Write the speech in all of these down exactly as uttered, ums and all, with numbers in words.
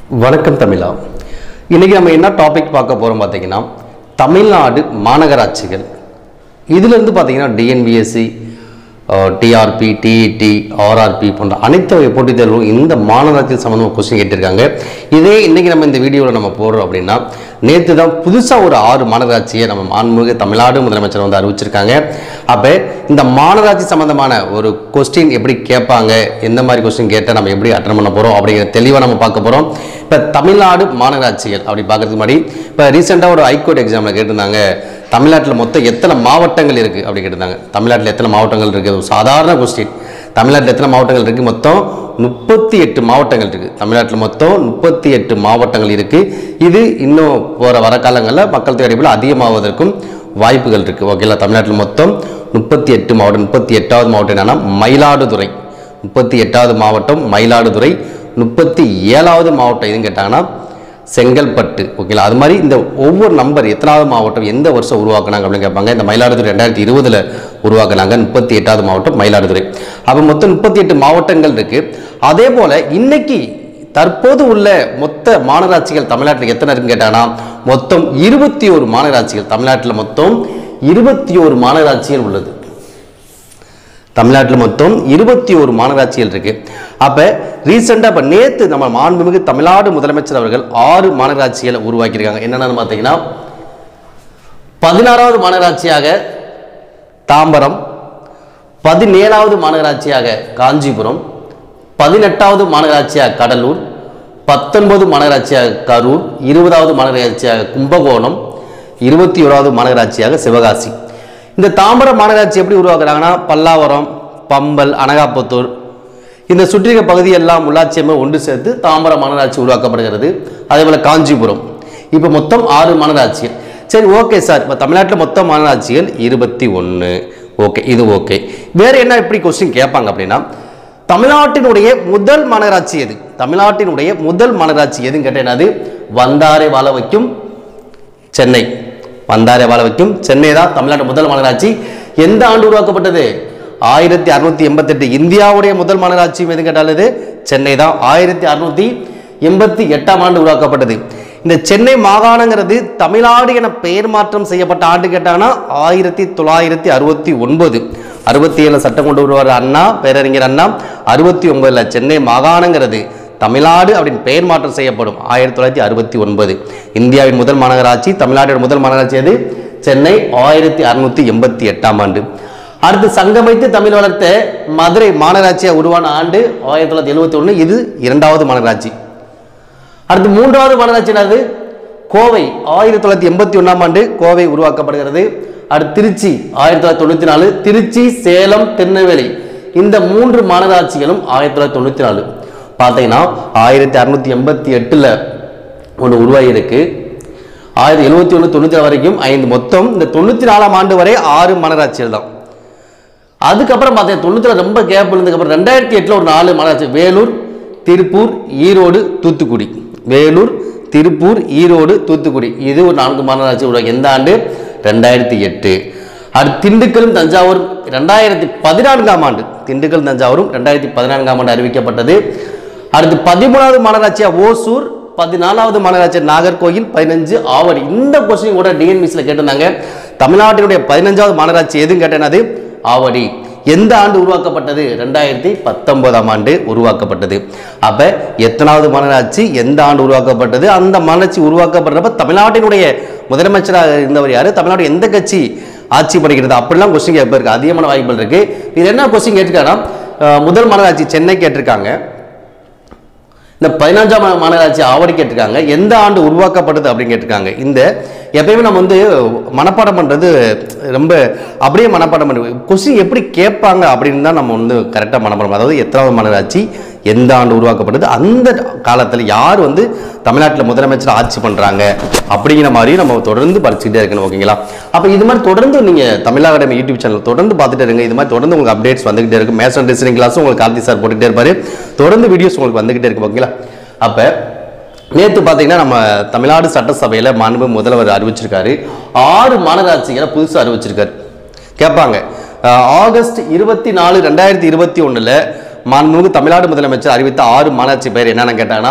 வணக்கம் தமிழா. இன்றைக்கி நம்ம என்ன டாபிக் பார்க்க போகிறோம் பார்த்தீங்கன்னா, தமிழ்நாடு மாநகராட்சிகள். இதிலிருந்து பார்த்தீங்கன்னா டிஎன்பிஎஸ்சி, டிஆர்பி, டிஇடி, ஆர்ஆர்பி போன்ற அனைத்து வகை போட்டித் தேர்வும் இந்த மாநகராட்சி சம்மந்தமாக கொஸ்டின் கேட்டிருக்காங்க. இதே இன்றைக்கி நம்ம இந்த வீடியோவில் நம்ம போடுறோம் அப்படின்னா, நேற்று தான் புதுசாக ஒரு ஆறு மாநகராட்சியை நம்ம மாண்புமிகு தமிழ்நாடு முதலமைச்சர் வந்து அறிவிச்சிருக்காங்க. அப்போ இந்த மாநகராட்சி சம்மந்தமான ஒரு கொஸ்டின் எப்படி கேட்பாங்க, எந்த மாதிரி கொஸ்டின் கேட்டால் நம்ம எப்படி அட்டன் பண்ண போகிறோம் அப்படிங்கிற தெளிவாக நம்ம பார்க்க போகிறோம். இப்போ தமிழ்நாடு மாநகராட்சிகள் அப்படி பார்க்கறதுக்கு முன்னாடி, இப்போ ரீசெண்டாக ஒரு ஹைகோர்ட் எக்ஸாமில் கேட்டிருந்தாங்க, தமிழ்நாட்டில் மொத்தம் எத்தனை மாவட்டங்கள் இருக்குது அப்படி கேட்டிருந்தாங்க. தமிழ்நாட்டில் எத்தனை மாவட்டங்கள் இருக்குது, ஒரு சாதாரண கொஸ்டின். தமிழ்நாட்டில் எத்தனை மாவட்டங்கள் இருக்குது? மொத்தம் முப்பத்தி எட்டு மாவட்டங்கள் இருக்குது. தமிழ்நாட்டில் மொத்தம் முப்பத்தி எட்டு மாவட்டங்கள் இருக்குது. இது இன்னும் போகிற வர காலங்களில் மக்கள் தொகை அடிப்படையில் அதிகமாவதற்கும் வாய்ப்புகள் இருக்குது. ஓகேங்களா? தமிழ்நாட்டில் மொத்தம் முப்பத்தி எட்டு மாவட்டம். முப்பத்தி எட்டாவது மாவட்டம் என்னென்னா மயிலாடுதுறை. முப்பத்தி எட்டாவது மாவட்டம் மயிலாடுதுறை. முப்பத்தி ஏழாவது மாவட்டம் எதுன்னு கேட்டாங்கன்னா செங்கல்பட்டு. ஓகேங்களா? அது மாதிரி இந்த ஒவ்வொரு நம்பர் எத்தனாவது மாவட்டம் எந்த வருஷம் உருவாக்குனாங்க அப்படின்னு கேட்பாங்க. இந்த மயிலாடுதுறை ரெண்டாயிரத்தி இருபதுல உருவாக்குனாங்க. முப்பத்தி எட்டாவது மாவட்டம் மயிலாடுதுறை. அப்போ மொத்தம் முப்பத்தி எட்டு மாவட்டங்கள் இருக்கு. அதே போல இன்னைக்கு தற்போது உள்ள மொத்த மாநகராட்சிகள் தமிழ்நாட்டில் எத்தனை இருக்குன்னு கேட்டாங்கன்னா மொத்தம் இருபத்தி ஒரு மாநகராட்சிகள். தமிழ்நாட்டில் மொத்தம் இருபத்தி ஒரு மாநகராட்சிகள் உள்ளது. தமிழ்நாட்டில் மொத்தம் இருபத்தி ஒரு மாநகராட்சிகள் இருக்கு. அப்ப ரீசெண்டா இப்ப நேத்து நம்ம மாண்புமிகு தமிழ்நாடு முதலமைச்சர் அவர்கள் ஆறு மாநகராட்சிகளை உருவாக்கியிருக்காங்க. என்னென்னு பார்த்தீங்கன்னா, பதினாறாவது மாநகராட்சியாக தாம்பரம், பதினேழாவது மாநகராட்சியாக காஞ்சிபுரம், பதினெட்டாவது மாநகராட்சியாக கடலூர், பத்தொன்பது மாநகராட்சியாக கரூர், இருபதாவது மாநகராட்சியாக கும்பகோணம், இருபத்தி ஓராவது மாநகராட்சியாக சிவகாசி. இந்த தாம்பரம் மாநகராட்சி எப்படி உருவாக்குறாங்கன்னா, பல்லாவரம், பம்பல், அனகாபுத்தூர் இந்த சுற்றிய பகுதியெல்லாம் உள்ளாட்சியமே ஒன்று சேர்த்து தாம்பரம் மாநகராட்சி உருவாக்கப்படுகிறது. அதே போல காஞ்சிபுரம். இப்போ மொத்தம் ஆறு மாநகராட்சிகள். சரி, ஓகே சார். இப்போ தமிழ்நாட்டில் மொத்தம் மாநகராட்சிகள் இருபத்தி ஒன்று. ஓகே, இது ஓகே. வேற என்ன எப்படி கொஸ்டின் கேட்பாங்க அப்படின்னா, தமிழ்நாட்டினுடைய முதல் மாநகராட்சி எது? தமிழ்நாட்டினுடைய முதல் மாநகராட்சி எதுன்னு கேட்டேன். வந்தாரை வாழ வைக்கும் சென்னை. வந்தாரை வாழ வைக்கும் சென்னை தான் தமிழ்நாட்டு முதல் மாநகராட்சி. எந்த ஆண்டு உருவாக்கப்பட்டது? ஆயிரத்தி அறுநூத்தி எண்பத்தி எட்டு. இந்தியாவுடைய முதல் மாநகராட்சி எது கேட்டால் சென்னை தான். ஆயிரத்தி அறுநூத்தி எண்பத்தி எட்டாம் ஆண்டு உருவாக்கப்பட்டது. இந்த சென்னை மாகாணங்கிறது தமிழ்நாடு என பெயர் மாற்றம் செய்யப்பட்ட ஆண்டு கேட்டாங்கன்னா ஆயிரத்தி தொள்ளாயிரத்தி அறுபத்தி ஒன்பது. அறுபத்தி ஏழு சட்டம் கொண்டு வருவார் அண்ணா, பேரறிஞர் அண்ணா. அறுபத்தி ஒன்பதுல சென்னை மாகாணங்கிறது தமிழ்நாடு அப்படின்னு பெயர் மாற்றம் செய்யப்படும். ஆயிரத்தி தொள்ளாயிரத்தி அறுபத்தி ஒன்பது இந்தியாவின் முதல் மாநகராட்சி. தமிழ்நாட்டின் முதல் மாநகராட்சி எது? சென்னை. ஆயிரத்தி அறுநூத்தி எண்பத்தி எட்டாம் ஆண்டு. அடுத்து சங்கமைத்து தமிழ் வளர்த்த மதுரை மாநகராட்சியா உருவான ஆண்டு ஆயிரத்தி தொள்ளாயிரத்தி எழுபத்தி ஒண்ணு. இது இரண்டாவது மாநகராட்சி. அடுத்து மூன்றாவது மாநகராட்சி என்னது? கோவை. ஆயிரத்தி தொள்ளாயிரத்தி எண்பத்தி ஒன்னாம் ஆண்டு கோவை உருவாக்கப்படுகிறது. அடுத்து திருச்சி ஆயிரத்தி தொள்ளாயிரத்தி தொண்ணூத்தி நாலு. திருச்சி, சேலம், திருநெல்வேலி இந்த மூன்று மாநகராட்சிகளும் ஆயிரத்தி தொள்ளாயிரத்தி தொண்ணூத்தி நாலு. பார்த்தீங்கன்னா ஆயிரத்தி அறுநூத்தி எண்பத்தி எட்டுல ஒன்று உருவாகி இருக்கு. ஆயிரத்தி எழுபத்தி ஒன்று தொண்ணூத்தி நாலு வரைக்கும் ஐந்து. மொத்தம் இந்த தொண்ணூத்தி நாலாம் ஆண்டு வரை ஆறு மாநகராட்சிகள் தான். அதுக்கப்புறம் பார்த்தீங்கன்னா தொண்ணூத்தி நாலு ரொம்ப கேப் இருந்ததுக்கப்புறம் ரெண்டாயிரத்தி எட்டுல ஒரு நாலு மாநகராட்சி. வேலூர், திருப்பூர், ஈரோடு, தூத்துக்குடி. வேலூர், திருப்பூர், ஈரோடு, தூத்துக்குடி இது ஒரு நான்கு மாநகராட்சி உருவாக்கி. எந்த ஆண்டு? ரெண்டாயிரத்தி எட்டு. அடுத்து திண்டுக்கலும் தஞ்சாவூர் ரெண்டாயிரத்தி பதினான்காம் ஆண்டு. திண்டுக்கல் தஞ்சாவூரும் ரெண்டாயிரத்தி பதினான்காம் ஆண்டு அறிவிக்கப்பட்டது. அடுத்து பதிமூணாவது மாநகராட்சியா ஓசூர், பதினாலாவது மாநகராட்சி நாகர்கோயில், பதினஞ்சு ஆவடி. இந்த கொஸ்டின் கூட டிஎன்பிஎஸ்சில கேட்டிருந்தாங்க. தமிழ்நாட்டினுடைய பதினஞ்சாவது மாநகராட்சி எதுன்னு கேட்டேனது ஆவடி. எந்த ஆண்டு உருவாக்கப்பட்டது? ரெண்டாயிரத்தி பத்தொன்பதாம் ஆண்டு உருவாக்கப்பட்டது. அப்ப எத்தனாவது மாநகராட்சி, எந்த ஆண்டு உருவாக்கப்பட்டது, அந்த மாநகராட்சி உருவாக்கப்படுறப்ப தமிழ்நாட்டினுடைய முதலமைச்சராக இருந்தவர் யாரு, தமிழ்நாடு எந்த கட்சி ஆட்சி படுகிறது, அப்படிலாம் கொஸ்டின் கேட்பதற்கு அதிகமான வாய்ப்புகள் இருக்கு. இது என்ன கொஸ்டின் கேட்டிருக்காங்கன்னா, முதல் மாநகராட்சி சென்னை கேட்டிருக்காங்க. இந்த பதினஞ்சாம் மாநகராட்சி ஆவடி கேட்டிருக்காங்க. எந்த ஆண்டு உருவாக்கப்பட்டது அப்படின்னு கேட்டிருக்காங்க. இந்த எப்பயுமே நம்ம வந்து மனப்பாடம் பண்ணுறது ரொம்ப அப்படியே மனப்பாடம் பண்ணி கொஸ்டின் எப்படி கேட்பாங்க அப்படின்னு தான் நம்ம வந்து கரெக்டாக மனப்பாடம். அதாவது எத்தனாவது மாநகராட்சி, எந்த ஆண்டு உருவாக்கப்படுது, அந்த காலத்தில் யார் வந்து தமிழ்நாட்டில் முதலமைச்சர் ஆட்சி பண்ணுறாங்க அப்படிங்கிற மாதிரி நம்ம தொடர்ந்து படிச்சுக்கிட்டே இருக்கணும். ஓகேங்களா? அப்போ இது மாதிரி தொடர்ந்து நீங்கள் தமிழ் அகாடமி யூடியூப் சேனல் தொடர்ந்து பார்த்துட்டே இருங்க. இது மாதிரி தொடர்ந்து உங்களுக்கு அப்டேட்ஸ் வந்துகிட்டே இருக்கும். மேத்ஸ் அண்ட் ரீசனிங் கிளாஸும் உங்களுக்கு கார்த்தி சார் போட்டுகிட்டே இருப்பார். தொடர்ந்து வீடியோஸ் உங்களுக்கு வந்துகிட்டே இருக்கு. ஓகேங்களா? அப்போ நேற்று பார்த்தீங்கன்னா நம்ம தமிழ்நாடு சட்டசபையில் மாண்பு முதல்வர் அறிவிச்சிருக்காரு. ஆறு மாநகராட்சிகளை புதுசாக அறிவிச்சிருக்காரு. கேட்பாங்க, ஆகஸ்ட் இருபத்தி நாலு ரெண்டாயிரத்தி இருபத்தி ஒன்றில் மாண்புமிகு தமிழ்நாடு முதலமைச்சர் அறிவித்த ஆறு மாநகராட்சி பெயர் என்னன்னு கேட்டாங்கன்னா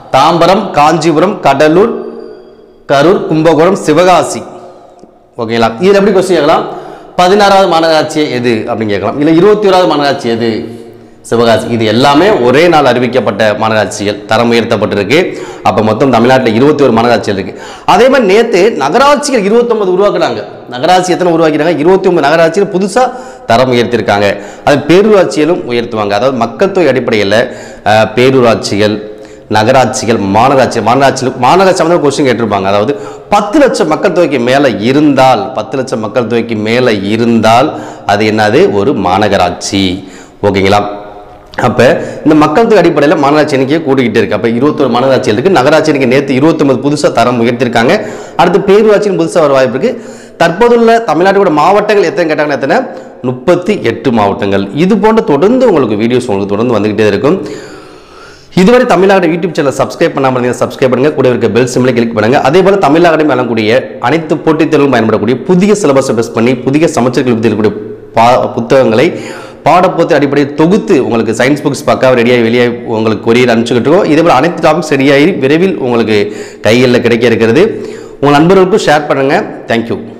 தாம்பரம், காஞ்சிபுரம், கடலூர், கரூர், கும்பகோணம், சிவகாசி. ஓகேங்களா? இதில் எப்படி கொஸ்டின் கேட்கலாம்? பதினாறாவது மாநகராட்சி எது அப்படின்னு கேட்கலாம். இல்லை இருபத்தி ஓராவது மாநகராட்சி எது? சிவகாசி. இது எல்லாமே ஒரே நாள் அறிவிக்கப்பட்ட மாநகராட்சிகள், தரம் உயர்த்தப்பட்டிருக்கு. அப்போ மொத்தம் தமிழ்நாட்டில் இருபத்தி ஒரு மாநகராட்சிகள் இருக்கு. அதே மாதிரி நேற்று நகராட்சிகள் இருபத்தொன்பது உருவாக்குனாங்க. நகராட்சி எத்தனை உருவாக்கிறாங்க? இருபத்தி ஒன்பது நகராட்சிகள் புதுசாக தரம் உயர்த்திருக்காங்க. அது பேரூராட்சிகளும் உயர்த்துவாங்க. அதாவது மக்கள் தொகை அடிப்படையில் பேரூராட்சிகள், நகராட்சிகள், மாநகராட்சி மாநகராட்சிகள் மாநகராட்சி வந்து கொஸ்டின் கேட்டிருப்பாங்க. அதாவது பத்து லட்சம் மக்கள் தொகைக்கு மேலே இருந்தால் பத்து லட்சம் மக்கள் தொகைக்கு மேலே இருந்தால் அது என்னது? ஒரு மாநகராட்சி. ஓகேங்களா? அப்போ இந்த மக்கள் தொகை அடிப்படையில் மாநகராட்சி எண்ணிக்கையை கூட்டிக்கிட்டு இருக்கு. அப்போ இருபத்தொரு மாநகராட்சி இருக்கு. நகராட்சி எண்ணிக்கை நேற்று இருபத்தொன்பது புதுசாக தரம் உயர்த்திருக்காங்க. அடுத்து பேரூராட்சின்னு புதுசாக வர வாய்ப்பு இருக்கு. தற்போதுள்ள தமிழ்நாட்டோட மாவட்டங்கள் எத்தனை கேட்டாங்கன்னா எத்தனை? முப்பத்தி எட்டு மாவட்டங்கள். இது போன்ற தொடர்ந்து உங்களுக்கு வீடியோஸ் உங்களுக்கு தொடர்ந்து வந்துகிட்டே இருக்கும். இதுவரை தமிழ்நாடு யூடியூப் சேனல் சப்ஸ்கிரைப் பண்ணாமல் இருந்தீங்க, சப்ஸ்கிரைப் பண்ணுங்க. கூட இருக்க பெல் சிம்லை கிளிக் பண்ணுங்க. அதே போல தமிழ்நாடு வழங்கக்கூடிய அனைத்து போட்டித் தேர்வுகளும் பயன்படக்கூடிய புதிய சிலபஸை பேஸ் பண்ணி புதிய சமச்சீர் கல்வி இருக்கக்கூடிய புத்தகங்களை பாடப்போத்து அடிப்படையில் தொகுத்து உங்களுக்கு சயின்ஸ் புக்ஸ் பக்காவாக ரெடியாகி வெளியே உங்களுக்கு கொரியர் அனுப்பிச்சுக்கிட்டு இருக்கோம். இதே போல் அனைத்து டாபிக்ஸ் ரெடியாகி விரைவில் உங்களுக்கு கைகளில் கிடைக்க இருக்கிறது. உங்கள் நண்பர்களுக்கும் ஷேர் பண்ணுங்கள். தேங்க்யூ.